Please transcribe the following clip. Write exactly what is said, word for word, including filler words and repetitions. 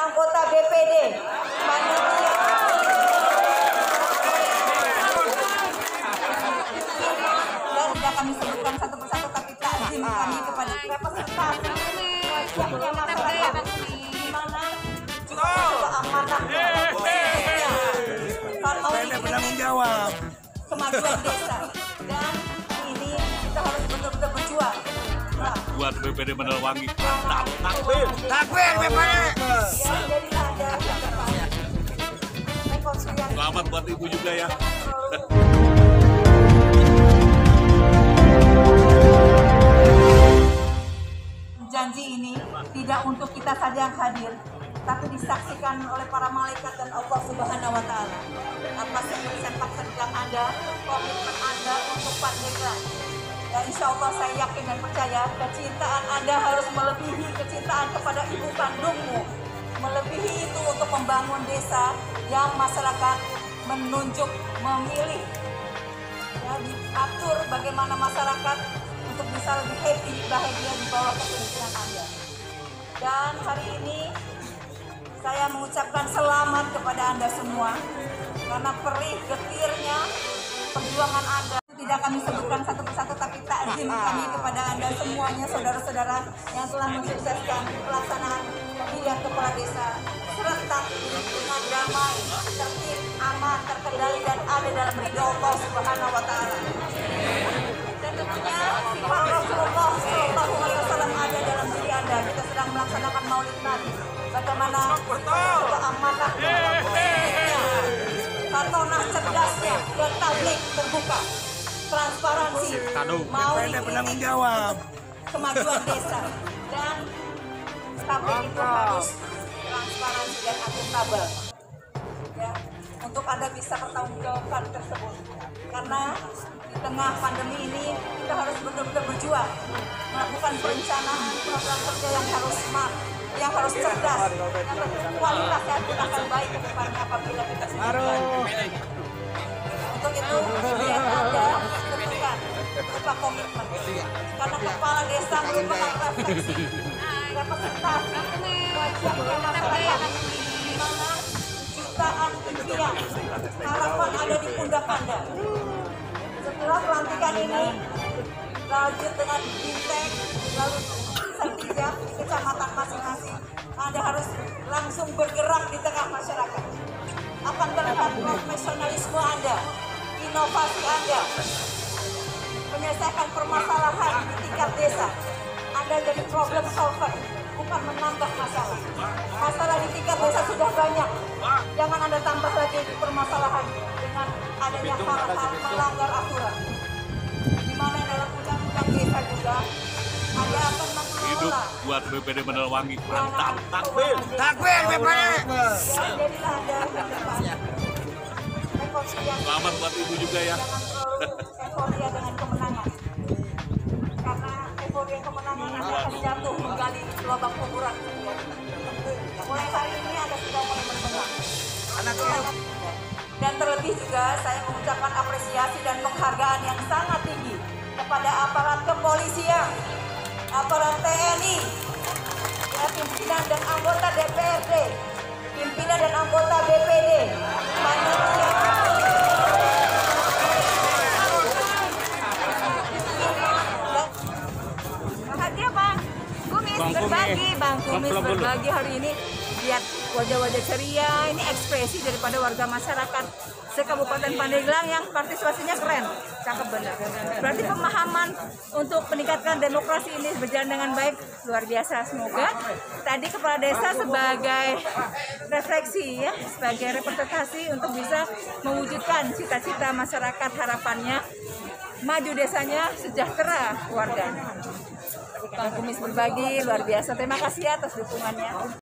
anggota B P D panitia dan tidak kami sebutkan satu persatu, tapi takzim kami kepada representasi wajibnya masyarakat di mana juga amanah kalau ini bertanggung jawab kemajuan desa, dan ini kita harus betul-betul berjuang. Nah, buat B P D Menerwangi. Mantap. takbir takbir B P D. ya, jadi ada rekonsiliasi. Selamat buat ibu juga ya. Janji ini tidak untuk kita saja yang hadir, tapi disaksikan oleh para malaikat dan Allah Subhanahu wa Ta'ala. Apa sepak terjang Anda, komitmen Anda untuk Pandeglang. Ya, insya Allah saya yakin dan percaya kecintaan Anda harus melebihi kecintaan kepada ibu kandungmu. Melebihi itu untuk membangun desa yang masyarakat menunjuk, memilih. Ya, diatur bagaimana masyarakat untuk bisa lebih happy, bahagia di bawah kepemimpinan Anda. Dan hari ini saya mengucapkan selamat kepada Anda semua, karena perih getirnya perjuangan Anda. Tidak kami sebutkan satu persatu, tapi takzim kami kepada Anda semuanya, saudara-saudara yang telah mensukseskan pelaksanaan pemilihan kepala desa serentak dengan damai, tertib, aman, terkendali, dan ada dalam ridho Allah Subhanahu wa Ta'ala. Dan tentunya sifat Rasulullah Shallallahu Alaihi Wasallam ada dalam diri Anda. Kita sedang melaksanakan Maulid Nabi. Bagaimana juga amanah kartonah cerdasnya dan tablik terbuka, transparansi, Maulid bertanggung jawab kemajuan desa, dan tablik itu harus transparansi dan akuntabel. Ya, untuk Anda bisa bertanggungjawabkan tersebut, karena di tengah pandemi ini kita harus betul-betul berjuang melakukan perencanaan program kerja yang harus smart, yang harus cerdas, yang tentu kualitasnya pun akan baik ke depannya apabila kita sebutkan. Untuk itu biar Anda tentukan berupa komitmen, karena kepala desa merupakan refleksi representasi wajibnya masyarakat di mana jutaan impian harapan ada di pundak Anda. Setelah pelantikan ini lanjut dengan bintek, lalu sertijab di kecamatan masing-masing, Anda harus langsung bergerak di tengah masyarakat. Akan terlihat profesionalisme Anda, inovasi Anda, menyelesaikan permasalahan di tingkat desa. Anda jadi problem solver, bukan menambah masalah. Masalah di tingkat desa sudah banyak. Jangan Anda tambah lagi permasalahan dengan adanya hal-hal melanggar aturan. Di mana dalam undang-undang desa juga Anda akan Hidup mengelola. buat B P D Menerwangi. Mantap. takbir takbir B P D. Jadilah Anda ke depan. Rekonsiliasi. Selamat buat ibu juga ya. Jangan terlalu euforia dengan kemenangan. Karena euforia kemenangan Anda akan jatuh menggali lubang kuburan. Mulai hari ini Anda sudah mulai berbenah. Dan terlebih juga saya mengucapkan apresiasi dan penghargaan yang sangat tinggi kepada aparat kepolisian, aparat T N I, ya, pimpinan dan anggota D P R D, pimpinan dan anggota B P D, panitia. Bahagia Bang Kumis berbagi, Bang Kumis berbagi hari ini. Lihat wajah-wajah ceria, ini ekspresi daripada warga masyarakat se-Kabupaten Pandeglang yang partisipasinya keren, cakep benar. Berarti pemahaman untuk meningkatkan demokrasi ini berjalan dengan baik, luar biasa. Semoga tadi kepala desa sebagai refleksi, ya, sebagai representasi untuk bisa mewujudkan cita-cita masyarakat, harapannya maju desanya, sejahtera warganya. Bang Kumis berbagi, luar biasa. Terima kasih atas dukungannya.